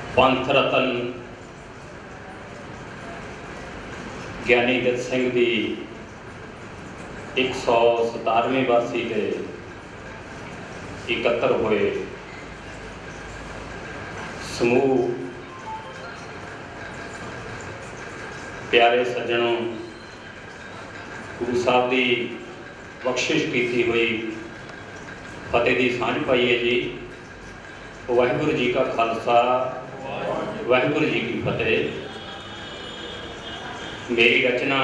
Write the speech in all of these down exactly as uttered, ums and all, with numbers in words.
पंथ रतन ਗਿਆਨੀ ਦਿੱਤ ਸਿੰਘ ਦੀ एक सौ सतारवीं बरसी से इकत्र होए समूह प्यारे सज्जनों, गुरु साहब की बख्शिश की हुई फतेह की सांझ पाई है जी। वाहिगुरू जी का खालसा, वाहिगुरू जी की फतेह। मेरी रचना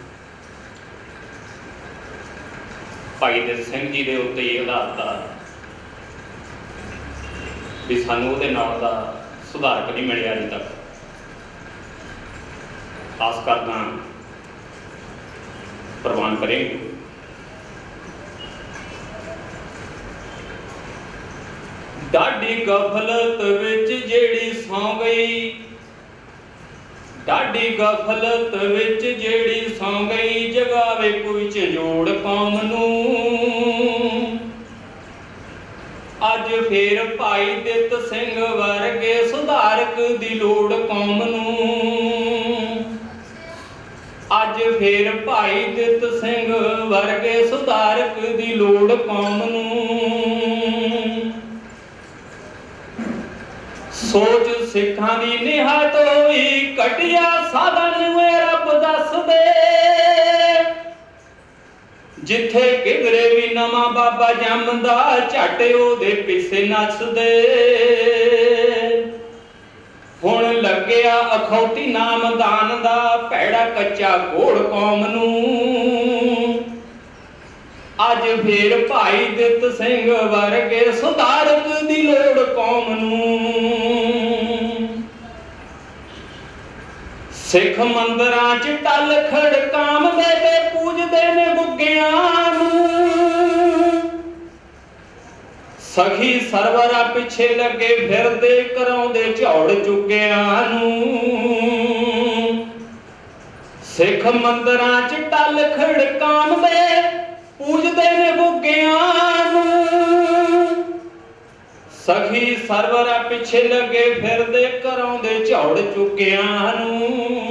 भाई ਦਿੱਤ ਸਿੰਘ जी के उत्ते ही आधारता भी सानू उहदे नाल दा सुधारक नहीं मिलिया अजे तक। खास करना प्रवान करेंगे। डाडी गफलत विच जेड़ी सौ गई, डाडी गफलत विच जेड़ी सौ गई, जगावे कोई झंझोड़ कौम नूं। अज फिर भाई ਦਿੱਤ ਸਿੰਘ वर्गे सुधारक दी लोड़ कौम नूं। अज फिर भाई ਦਿੱਤ ਸਿੰਘ वर्गे सुधारक दी लोड़ कौम नूं। सोच सिखां दी निहात होई, कटिया साधन वे रब दस दे। जिथे किधरे भी नवा बाबा जमदा, झट ओदे पिछे नसदे। हुण लग्या अखौती नामदान दा, भैड़ा कच्चा घोड़ कौम नूं। अज फिर भाई ਦਿੱਤ ਸਿੰਘ वर्गे सुधारक दी लोड़ कौम नूं। सिख मंदिरां च टल खड़कामदे ते पूजदे ने गुग्गियां नूं। सखी सरवरा पिछे लगे फिरदे, कराउंदे झौड़ चुग्गियां नूं। सिख मंदिरां च टल खड़कामदे पूजदे ने गुग्गियां नूं। सखी सरवरा पिछे लगे फिरदे, कराउंदे झौड़ चुग्गियां नूं।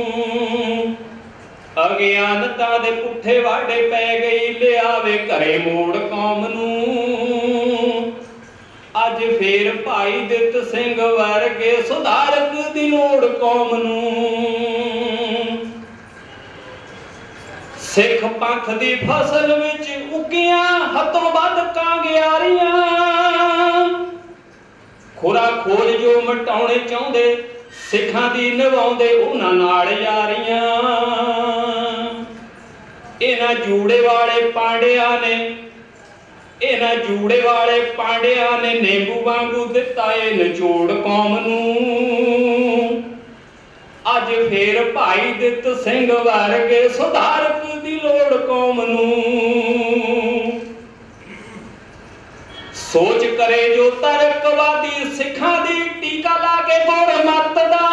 अज्ञानता दे पुठे वाडे पै गई, लियावे घरे मोड़ कौम नूं। अज फिर भाई ਦਿੱਤ ਸਿੰਘ वर्गे सुधारक दी लोड़ कौम नूं। सिख पंथ दी फसल विच उगियां हथों वध कांगियारियां। खुरा खोज जो मटाउणे चाहुंदे, सिखां दी निभाउंदे उन्हां नाल यारियां। इन्हां जूड़े वाले पांडिया ने, इन्हां जूड़े वाले पांडिया ने नींबू वांगू दिता ए निचोड़ कौम नूं। अज फिर भाई ਦਿੱਤ ਸਿੰਘ वर्गे सुधारक दी लोड़ कौम नूं। सोच करे जो तरकवादी, सिखां दी टीका ला के गुर मत दा।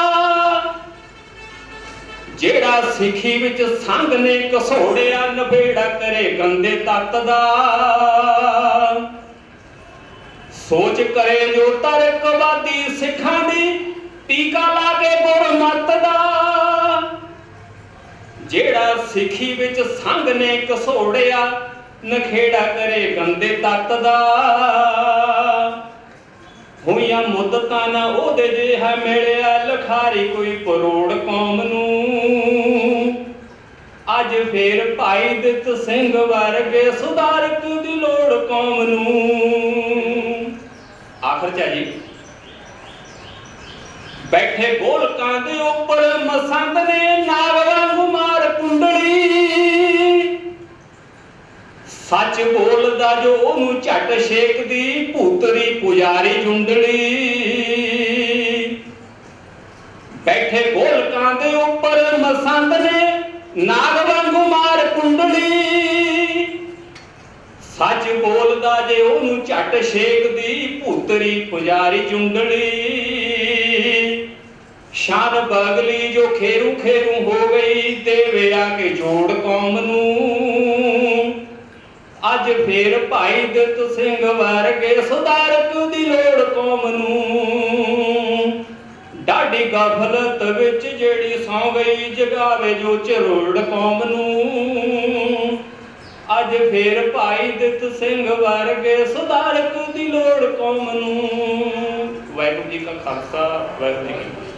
जेड़ा सिखी विच संग ने घसोड़िया, नबेड़ा करे गंदे तत्त दा। सोच करे जो तरकवादी, सिखां दी टीका ला के गुर मत दा। जेड़ा सिखी विच संग ने घसोड़िया, नखेड़ा करे गंदे तत्त दा। होइयां मुद्दतां ना ओहदे जिहा मिलिया, लखारी कोई परोड़ कौम नूं। अज फिर भाई ਦਿੱਤ ਸਿੰਘ वर्गे सुधारक दी लोड़ कौम नूं। आखिर च जी बैठे गोलकां दे उपर मसंद ने, नाग वांगू मार कुंडली। सच बोलदा जो ओनू झट छेकदी, भूतरी पुजारी जुंडली। बैठे गोलकां दे उपर मसंद ने, नाग वांगू मार कुंडली। सच बोलदा जे ओनू झट छेकदी, भूतरी पुजारी जुंडली। शान बगली जो खेरू खेरू हो गई, देवे आके जोड़ कौम नूं। अज फिर भाई ਦਿੱਤ ਸਿੰਘ वर्गे सुधारक दी लोड़ कौम नूं। ਦੀ ਗਫਲਤ ਵਿੱਚ ਜਿਹੜੀ ਸੌਂ ਗਈ, ਜਗਾਵੇ ਜੋ ਝਰੋੜ ਕੌਮ ਨੂੰ। ਅੱਜ ਫੇਰ ਭਾਈ ਦਿੱਤ ਸਿੰਘ ਵਰਗੇ ਸੁਧਾਰਕ ਦੀ ਲੋੜ ਕੌਮ ਨੂੰ। ਵਾਹਿਗੁਰੂ ਜੀ ਕਾ ਖਾਲਸਾ, ਵਾਹਿਗੁਰੂ ਜੀ ਕੀ ਫਤਿਹ।